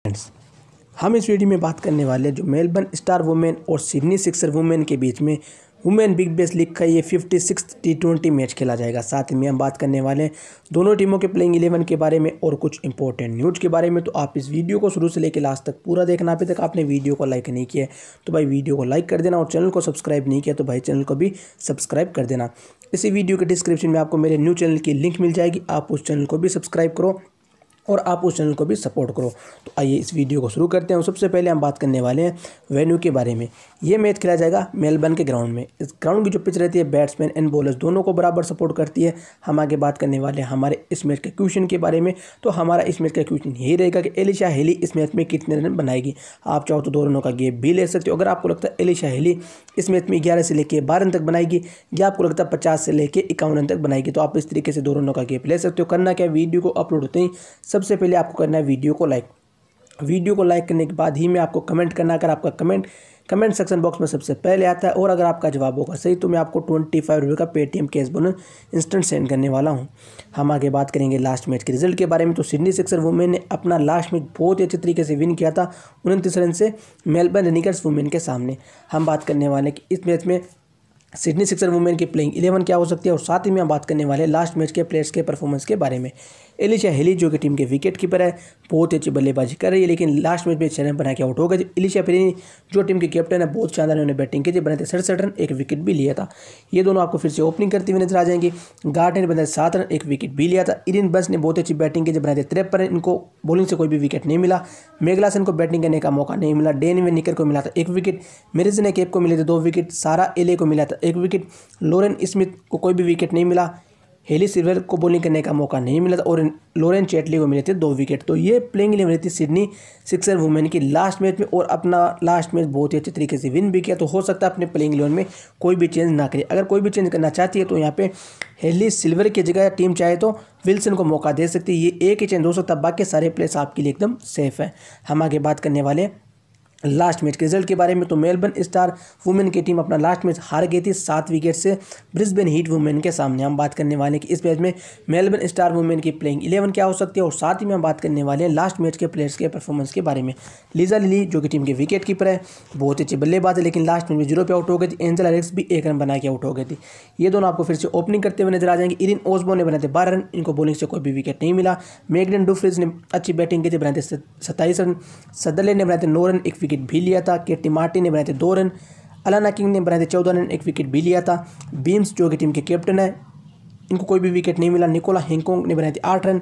Friends, हम इस video में बात करने वाले हैं जो मेलबर्न स्टार वुमेन और सिडनी सिक्सर वुमेन के बीच में वुमेन बिग बैश लीग का ये 56 T20 मैच खेला जाएगा। साथ ही में हम बात करने वाले हैं दोनों टीमों के प्लेइंग 11 के बारे में और कुछ इंपॉर्टेंट न्यूज़ के बारे में। तो आप इस वीडियो को शुरू से लेकर लास्ट तक पूरा देखना। अभी तक आपने वीडियो को लाइक नहीं किया है तो भाई वीडियो को लाइक कर देना, और चैनल को सब्सक्राइब नहीं किया तो भाई चैनल को भी सब्सक्राइब कर देना। इसी वीडियो के डिस्क्रिप्शन में आपको मेरे न्यू चैनल की लिंक मिल जाएगी, आप उस चैनल को भी सब्सक्राइब करो और आप उस चैनल को भी सपोर्ट करो। तो आइए इस वीडियो को शुरू करते हैं। सबसे पहले हम बात करने वाले हैं वेन्यू के बारे में। ये मैच खेला जाएगा मेलबर्न के ग्राउंड में। इस ग्राउंड की जो पिच रहती है बैट्समैन एंड बॉलर्स दोनों को बराबर सपोर्ट करती है। हम आगे बात करने वाले हैं हमारे इस मैच के क्वेश्चन के बारे में। तो हमारा इस मैच का क्वेश्चन यही रहेगा कि एलिशा हेली इस मैच में कितने रन बनाएगी। आप चाहो तो 2 रनों का गैप भी ले सकते हो। अगर आपको लगता है एलिशा हेली इस मैच में 11 से लेकर 12 रन तक बनाएगी, या आपको लगता है 50 से लेकर 51 रन तक बनाएगी, तो आप इस तरीके से 2 रनों का गैप ले सकते हो। करना क्या, वीडियो को अपलोड होते ही सबसे पहले आपको करना है वीडियो को लाइक करने के बाद ही मैं आपको कमेंट करना। अगर आपका कमेंट सेक्शन बॉक्स में सबसे पहले आता है और अगर आपका जवाब होगा सही तो मैं आपको 25 रुपये का Paytm cash bonus instant send करने वाला हूं। हम आगे बात करेंगे लास्ट मैच के रिजल्ट के बारे में। तो सिडनी सिक्सर वुमेन ने अपना लास्ट मैच बहुत ही अच्छे तरीके से विन किया था 29 रन से मेलबर्न रेनिगर्स वुमेन के सामने। हम बात करने वाले कि इस मैच में सिडनी सिक्सर वुमेन की प्लेइंग 11 क्या हो सकती है, और साथ ही में हम बात करने वाले लास्ट मैच के प्लेयर्स के परफॉर्मेंस के बारे में। एलिशा हेली जो कि टीम के विकेट कीपर है, बहुत अच्छी बल्लेबाजी कर रही है, लेकिन लास्ट मैच में 6 रन बना के आउट हो गए। एलिशा फेलिनी जो टीम के कैप्टन है, बहुत शानदार उन्होंने बैटिंग की थी, बनाए थे 67 रन, 1 विकेट भी लिया था। ये दोनों आपको फिर से ओपनिंग करती हुई नजर आ जाएंगी। गार्ड ने बनाए 7 रन, 1 विकेट भी लिया था। इरिन बस ने बहुत अच्छी बैटिंग की, बनाए थे 53 रन, इनको बॉलिंग से कोई भी विकेट नहीं मिला। मेगलासन को बैटिंग करने का मौका नहीं मिला। डेन वेनिकर को मिला था 1 विकेट। मेरिसन केप को मिले थे 2 विकेट। सारा एले को मिला था 1 विकेट। लोरेन स्मिथ को कोई भी विकेट नहीं मिला। हेली सिल्वर को बॉलिंग करने का मौका नहीं मिला था, और लोरेन चैटली को मिले थे 2 विकेट। तो ये प्लेइंग 11 थी सिडनी सिक्सर वुमेन की लास्ट मैच में, और अपना लास्ट मैच बहुत ही अच्छे तरीके से विन भी किया। तो हो सकता है अपने प्लेइंग 11 में कोई भी चेंज ना करे। अगर कोई भी चेंज करना चाहती है तो यहाँ पे हेली सिल्वर की जगह टीम चाहे तो विल्सन को मौका दे सकती है। ये एक ही चेंज हो सकता है, बाकी सारे प्लेयर्स आपके लिए एकदम सेफ है। हम आगे बात करने वाले लास्ट मैच के रिजल्ट के बारे में। तो मेलबर्न स्टार वुमेन की टीम अपना लास्ट मैच हार गई थी 7 विकेट से ब्रिस्बेन हीट वुमेन के सामने। हम बात करने वाले हैं कि इस मैच में मेलबर्न स्टार वुमेन की प्लेइंग 11 क्या हो सकती है, और साथ ही में हम बात करने वाले हैं लास्ट मैच के प्लेयर्स के परफॉर्मेंस के बारे में। लीजा लिली जो कि टीम के विकेट कीपर है, बहुत अच्छी बल्लेबाज है, लेकिन लास्ट मैच में 0 पे आउट हो गई थी। एंजेला रेक्स भी 1 रन बना के आउट हो गई थी। ये दोनों आपको फिर से ओपनिंग करते हुए नजर आ जाएंगे। इरिन ओसबोर्न ने बनाए थे 12 रन, इनको बॉलिंग से कोई भी विकेट नहीं मिला। मेगडन डुफ्रिज ने अच्छी बैटिंग की थी, बनाए थे 27 रन। सदरलैंड ने बनाए थे 9 रन, 1 विकेट भी लिया था। केटी मार्टिन ने बनाए थे 2 रन। अलाना किंग ने बनाए थे 14 रन, 1 विकेट भी लिया था। बीम्स जो कि टीम के कैप्टन है, इनको कोई भी विकेट नहीं मिला। निकोला हैंकॉक ने बनाए थे 8 रन।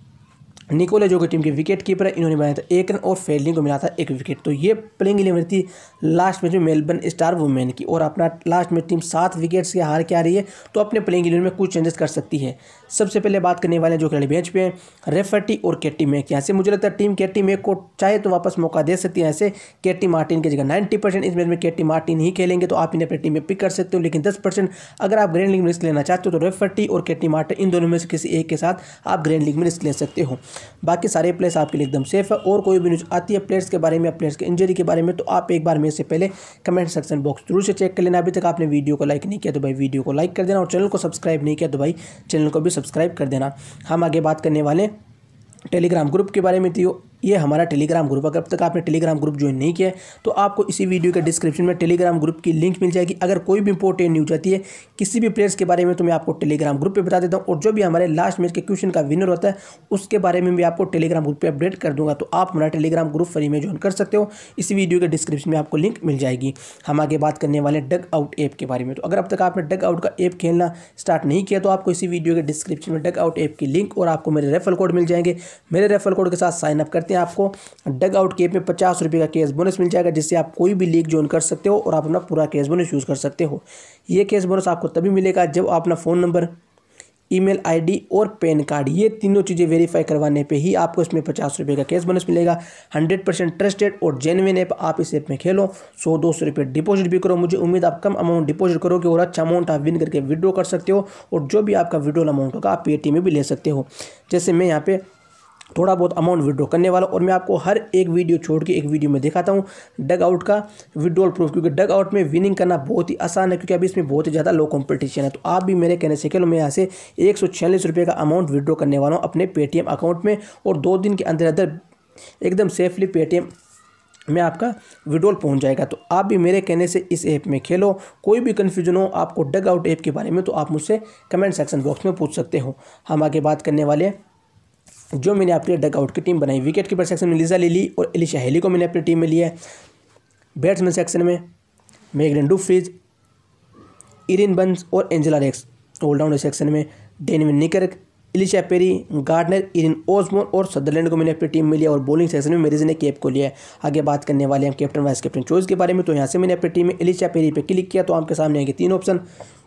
निकोले जो कि टीम के विकेट कीपर है, इन्होंने बनाया था 1 रन, और फेल्डिंग को मिला था 1 विकेट। तो ये प्लेइंग 11 थी लास्ट मैच में मेलबर्न स्टार वुमेन की, और अपना लास्ट में टीम 7 विकेट से हार के आ रही है, तो अपने प्लेइंग 11 में कुछ चेंजेस कर सकती है। सबसे पहले बात करने वाले जो खिलाड़ी बेंच पे हैं, रेफर्टी और केटी मैक। यहाँ से मुझे लगता है टीम केटी मैक को चाहे तो वापस मौका दे सकती है। ऐसे केटी मार्टिन की जगह 90% इस मैच में केटी मार्टिन ही खेलेंगे, तो आप इन्हें अपनी टीम में पिक कर सकते हो। लेकिन 10% अगर आप ग्रैंड लीग में रिस्क लेना चाहते हो तो रेफर्टी और केटी मार्टिन इन दोनों में से किसी एक के साथ आप ग्रैंड लीग में रिस्क ले सकते हो। बाकी सारे प्लेयर्स आपके लिए एकदम सेफ है। और कोई भी न्यूज़ आती है प्लेयर्स के बारे में या प्लेयर्स के इंजरी के बारे में, तो आप एक बार मेरे से पहले कमेंट सेक्शन बॉक्स जरूर से चेक कर लेना। अभी तक आपने वीडियो को लाइक नहीं किया तो भाई वीडियो को लाइक कर देना, और चैनल को सब्सक्राइब नहीं किया तो भाई चैनल को भी सब्सक्राइब कर देना। हम आगे बात करने वाले टेलीग्राम ग्रुप के बारे में। थी ये हमारा टेलीग्राम ग्रुप, अगर अब तक आपने टेलीग्राम ग्रुप ज्वाइन नहीं किया है तो आपको इसी वीडियो के डिस्क्रिप्शन में टेलीग्राम ग्रुप की लिंक मिल जाएगी। अगर कोई भी इंपॉर्टेंट न्यूज़ आती है किसी भी प्लेयर्स के बारे में तो मैं आपको टेलीग्राम ग्रुप पे बता देता हूँ, और जो भी हमारे लास्ट मैच के क्वेश्चन का विनर होता है उसके बारे में भी आपको टेलीग्राम ग्रुप पर अपडेट कर दूंगा। तो आप हमारा टेलीग्राम ग्रुप फ्री में ज्वाइन कर सकते हो, इसी वीडियो के डिस्क्रिप्शन में आपको लिंक मिल जाएगी। हम आगे बात करने वाले डग आउट ऐप के बारे में। तो अगर अब तक आपने डग आउट का ऐप खेलना स्टार्ट नहीं किया तो आपको इसी वीडियो के डिस्क्रिप्शन में डग आउट ऐप की लिंक और आपको मेरे रेफरल कोड मिल जाएंगे। मेरे रेफरल कोड के साथ साइन अप करते हैं, आपको डग आउट के ऐप में 50 रुपये का कैश बोनस मिल जाएगा, जिससे आप कोई भी लीग ज्वाइन कर सकते हो और आप अपना पूरा कैश बोनस यूज़ कर सकते हो। ये कैश बोनस आपको तभी मिलेगा जब आप अपना फ़ोन नंबर, ईमेल आईडी और पैन कार्ड, ये तीनों चीज़ें वेरीफाई करवाने पे ही आपको इसमें 50 रुपये का कैश बोनस मिलेगा। 100% ट्रस्टेड और जेन्युइन ऐप, आप इस ऐप में खेलो, 100-200 रुपये डिपॉजिट भी करो। मुझे उम्मीद आप कम अमाउंट डिपॉजिट करोगे और अच्छा अमाउंट आप विन करके विड्रॉ कर सकते हो, और जो भी आपका विड्रॉल अमाउंट होगा आप पेटीएम में भी ले सकते हो। जैसे मैं यहाँ पे थोड़ा बहुत अमाउंट विड्रॉ करने वाला, और मैं आपको हर एक वीडियो छोड़ के एक वीडियो में दिखाता हूँ डग आउट का विड्रॉल प्रूफ, क्योंकि डग आउट में विनिंग करना बहुत ही आसान है, क्योंकि अभी इसमें बहुत ही ज़्यादा लो कंपटीशन है। तो आप भी मेरे कहने से खेलो। मैं यहाँ से 146 रुपये का अमाउंट विड्रॉ करने वाला हूँ अपने पेटीएम अकाउंट में, और 2 दिन के अंदर अंदर एकदम सेफली पेटीएम में आपका विड्रॉल पहुंच जाएगा। तो आप भी मेरे कहने से इस ऐप में खेलो। कोई भी कन्फ्यूजन हो आपको डग आउट ऐप के बारे में तो आप मुझसे कमेंट सेक्शन बॉक्स में पूछ सकते हो। हम आगे बात करने वाले हैं जो मैंने अपने डग आउट की टीम बनाई। विकेट कीपर सेक्शन में लिजा लिली और एलिशा हेली को मैंने अपनी टीम में लिया है। बैट्समैन सेक्शन में मेगन डुफ्रीज, इरिन बंस और एंजेला रेक्स। ऑलराउंडर सेक्शन में Dane van Niekerk, Ellyse Perry, Gardner, Erin Osborne और सदरलैंड को मैंने अपनी टीम में लिया। और बॉलिंग सेक्शन में मेरिज ने केप को लिया है। आगे बात करने वाले हैं कैप्टन वाइस कैप्टन चॉइस के बारे में। तो यहाँ से मैंने अपनी टीम में एलिशा पेरी पे क्लिक किया तो आपके सामने आएंगे 3 option,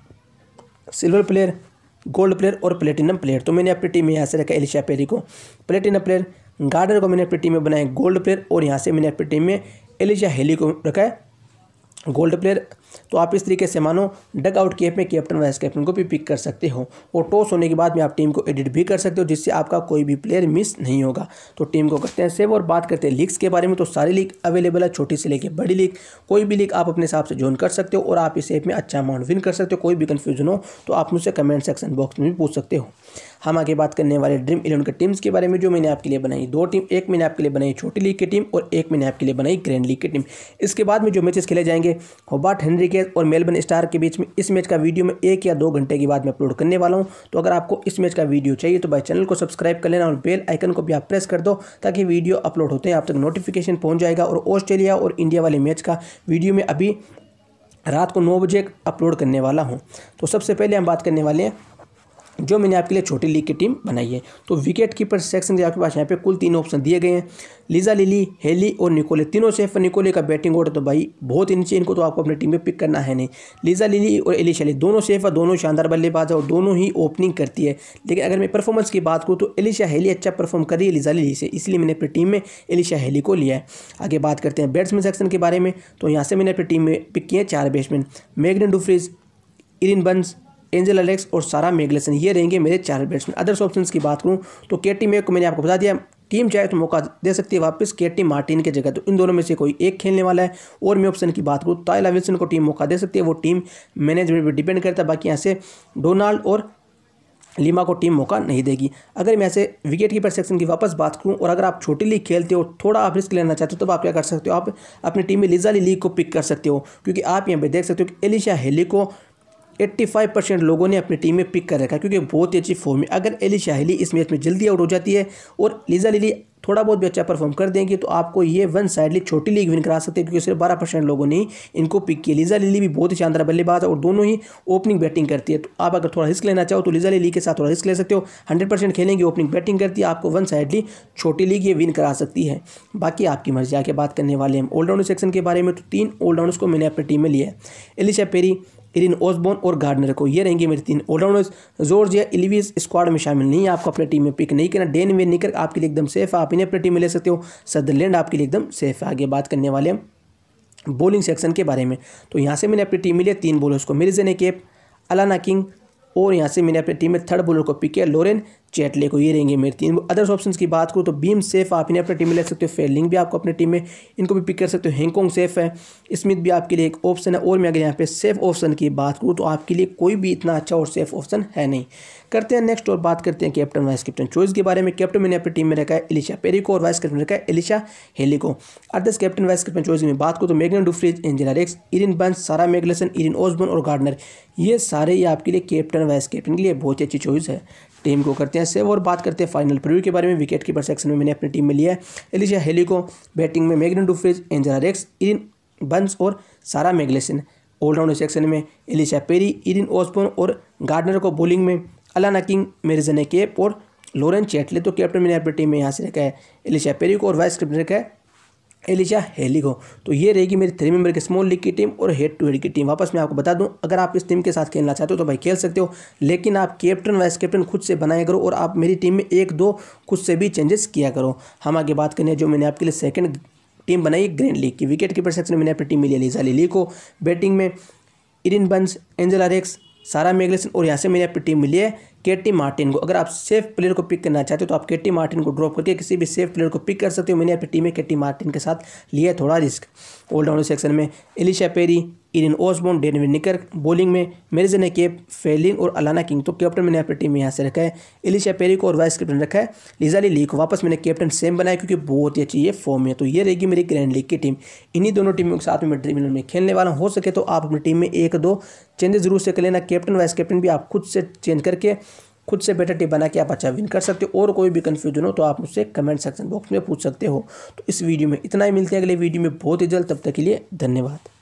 silver player, gold player और प्लेटिनम प्लेयर। तो मैंने अपनी टीम में यहाँ से रखा एलिशा पेरी को प्लेटिनम प्लेयर, गार्डनर को मैंने अपनी टीम में बनाया गोल्ड प्लेयर और यहाँ से मैंने अपनी टीम में एलिशा हेली को रखा है गोल्ड प्लेयर। तो आप इस तरीके से मानो डग आउट के ऐप में कैप्टन वाइस कैप्टन को भी पिक कर सकते हो और टॉस होने के बाद में आप टीम को एडिट भी कर सकते हो जिससे आपका कोई भी प्लेयर मिस नहीं होगा। तो टीम को करते हैं सेव और बात करते हैं लीग्स के बारे में। तो सारी लीग अवेलेबल है, छोटी से लेकर बड़ी लीग। कोई भी लीग आप अपने हिसाब से ज्वाइन कर सकते हो और आप इस ऐप में अच्छा अमाउंट विन कर सकते हो। कोई भी कन्फ्यूजन हो तो आप मुझसे कमेंट सेक्शन बॉक्स में भी पूछ सकते हो। हम आगे बात करने वाले ड्रीम 11 के टीम्स के बारे में जो मैंने आपके लिए बनाई। 2 टीम, एक मैंने आपके लिए बनाई छोटी लीग की टीम और एक मैंने आपके लिए बनाई ग्रैंड लीग की टीम। इसके बाद में जो मैचेस खेले जाएंगे होबार्ट हेनरिकेज और मेलबर्न स्टार के बीच में, इस मैच का वीडियो मैं 1 या 2 घंटे के बाद में अपलोड करने वाला हूं। तो अगर आपको इस मैच का वीडियो चाहिए तो भाई चैनल को सब्सक्राइब कर लेना और बेल आइकन को भी आप प्रेस कर दो ताकि वीडियो अपलोड होते हैं आप तक नोटिफिकेशन पहुंच जाएगा। और ऑस्ट्रेलिया और इंडिया वाले मैच का वीडियो में अभी रात को 9 बजे अपलोड करने वाला हूँ। तो सबसे पहले हम बात करने वाले हैं जो मैंने आपके लिए छोटी लीग की टीम बनाई है। तो विकेट कीपर सेक्शन के आपके पास यहाँ पे कुल 3 ऑप्शन दिए गए हैं, लिजा लिली, हेली और निकोले। तीनों सेफ है। निकोले का बैटिंग ऑर्डर तो भाई बहुत ही नीचे, इनको तो आपको अपनी टीम में पिक करना है नहीं। लिजा लिली और एलिशा हेली दोनों सेफ है, दोनों शानदार बल्लेबाज है और दोनों ही ओपनिंग करती है। लेकिन अगर मैं परफॉर्मेंस की बात करूँ तो एलिशा हेली अच्छा परफॉर्म कर रही है लिजा लिली से, इसलिए मैंने अपनी टीम में एलिशा हेली को लिया है। आगे बात करते हैं बैट्समैन सेक्शन के बारे में। तो यहाँ से मैंने अपनी टीम में पिक किए 4 batsman, Mignon du Preez, Erin Burns, Angela Reakes और सारा मैग्लेसन। ये रहेंगे मेरे 4 बैट्समैन। अदर्स ऑप्शंस की बात करूं तो केटी मैक को मैंने आपको बता दिया, टीम चाहे तो मौका दे सकती है वापस केटी मार्टिन की जगह। तो इन दोनों में से कोई एक खेलने वाला है। और मैं ऑप्शन की बात करूँ ताइला विल्सन को टीम मौका दे सकती है, वो टीम मैनेजमेंट पर डिपेंड करता है। बाकी यहाँ से डोनाल्ड और लीमा को टीम मौका नहीं देगी। अगर मैं ऐसे विकेट कीपर सेक्शन की वापस बात करूं और अगर आप छोटी लीग खेलते हो, थोड़ा आप रिस्क लेना चाहते हो, तब आप क्या कर सकते हो, आप अपनी टीम में लिजा लिली को पिक कर सकते हो। क्योंकि आप यहाँ पे देख सकते हो कि एलिशा हेली को 85% लोगों ने अपनी टीम में पिक कर रखा है क्योंकि बहुत ही अच्छी फॉर्म है। अगर एलिशा हेली इस मैच में जल्दी आउट हो जाती है और लिजा लिली थोड़ा बहुत भी अच्छा परफॉर्म कर देंगे तो आपको ये वन साइडली छोटी लीग विन करा सकते हैं क्योंकि सिर्फ 12% लोगों ने इनको पिक किया। लिजा लिली भी बहुत ही शानदार बल्लेबाज है और दोनों ही ओपनिंग बैटिंग करती है। तो आप अगर थोड़ा रिस्क लेना चाहो तो लिजा लिली के साथ थोड़ा रिस्क ले सकते हो। 100% खेलेंगे, ओपनिंग बैटिंग करती है, आपको वन साइडली छोटी लीग ये विन करा सकती है। बाकी आपकी मर्जी। आके बात करने वाले हैं ऑलराउंडर सेक्शन के बारे में। तो 3 ऑलराउंडर्स को मैंने अपनी टीम में लिया है, एलिशा पेरी, इरिन ओसबोर्न और गार्डनर को। ये रहेंगे मेरे 3 ऑलराउंडर्स। जॉर्जिया इलिविस स्क्वाड में शामिल नहीं है, आपको अपनी टीम में पिक नहीं करना। डेनविन निकर्क आपके लिए एकदम सेफ है, आप इन्हें अपनी टीम में ले सकते हो। सदरलैंड आपके लिए एकदम सेफ है। आगे बात करने वाले हैं बॉलिंग सेक्शन के बारे में। तो यहाँ से मैंने अपनी टीम में लिया 3 बॉलर्स को, मिर्जे केप, अलाना किंग और यहाँ से मैंने अपनी टीम में 3rd बॉलर को पिक किया लोरेन चैटले को। ये रहेंगे मेरे 3। अदर्स ऑप्शंस की बात करूँ तो बीम सेफ आप इन्हें अपनी टीम में ले सकते हो, फेलिंग भी आपको अपनी टीम में इनको भी पिक कर सकते हो, हैंगकांग सेफ है, स्मिथ भी आपके लिए एक ऑप्शन है। और मैं अगर यहाँ पे सेफ ऑप्शन की बात करूँ तो आपके लिए कोई भी इतना अच्छा और सेफ ऑप्शन है नहीं। करते हैं नेक्स्ट और बात करते हैं कैप्टन वाइस कैप्टन चॉइस के बारे में। कैप्टन मैंने अपनी टीम में रखा है एलिशा पेरी को और वाइस कैप्टन रखा है एलिशा हेली को। Others captain vice captain choice की बात करूँ तो Mignon du Preez, Angela Reakes, Erin Burns, Sara McGlashan, Erin Osborne और गार्डनर, ये सारे ही आपके लिए कैप्टन वाइस कैप्टन के लिए बहुत ही अच्छी चॉइस है। टीम को करते हैं सेव और बात करते हैं फाइनल प्रीव्यू के बारे में। विकेट कीपर सेक्शन में मैंने अपनी टीम में लिया है एलिशा हेली को, बैटिंग में Mignon du Preez, Angela Reakes, Erin Burns और सारा मैग्लेसन। ऑलराउंडर सेक्शन में एलिशा पेरी, इरिन ओसबोर्न और गार्डनर को। बॉलिंग में अलाना किंग, मिर्जे केप और लोरेन चैटले। तो कैप्टन मैंने अपनी टीम में यहाँ से रखा है एलिशा पेरी को और वाइस कैप्टन रखा है एलिशा हेली को। तो ये रहेगी मेरी 3 मेंबर की स्मॉल लीग की टीम और हेड टू हेड की टीम। वापस मैं आपको बता दूं, अगर आप इस टीम के साथ खेलना चाहते हो तो भाई खेल सकते हो, लेकिन आप कैप्टन वाइस कैप्टन खुद से बनाया करो और आप मेरी टीम में 1-2 खुद से भी चेंजेस किया करो। हम आगे बात करने जो मैंने आपके लिए सेकंड टीम बनाई ग्रैंड लीग की। विकेट कीपर सेक्शन में मैंने अपनी टीम में लिया लिजा लिली को, बैटिंग में Erin Burns, Angela Reakes, Sara McGlashan और यहाँ से मैंने अपनी टीम में लिया है केटी मार्टिन को। अगर आप सेफ प्लेयर को पिक करना चाहते हो तो आप केटी मार्टिन को ड्रॉप करके किसी भी सेफ प्लेयर को पिक कर सकते हो। मैंने अपनी टीम में केटी मार्टिन के साथ लिया है थोड़ा रिस्क। ऑलराउंडर सेक्शन में Ellyse Perry, Erin Osborne, Dane Niekerk. Bowling में मेरिसन एकेप, फेलिन और अलाना किंग। तो कैप्टन मैंने अपनी टीम में यहाँ से रखा है एलिशा पेरी को और वाइस कैप्टन रखा है लिजाली ली को। वापस मैंने कैप्टन सेम बनाया क्योंकि बहुत ही अच्छी ये फॉर्म है। तो ये रहेगी मेरी ग्रैंड लीग की टीम। इन्हीं दोनों टीमों के साथ में मैं ड्रीम 11 में खेलने वाला हूँ। हो सके तो आप अपनी टीम में 1-2 चेंजेस जरूर से कर लेना। कैप्टन वाइस कैप्टन भी आप खुद से चेंज करके खुद से बेटर टीम बना के आप अच्छा विन कर सकते हो। और कोई भी कंफ्यूजन हो तो आप मुझसे कमेंट सेक्शन बॉक्स में पूछ सकते हो। तो इस वीडियो में इतना ही, मिलते हैं अगले वीडियो में बहुत ही जल्द। तब तक के लिए धन्यवाद।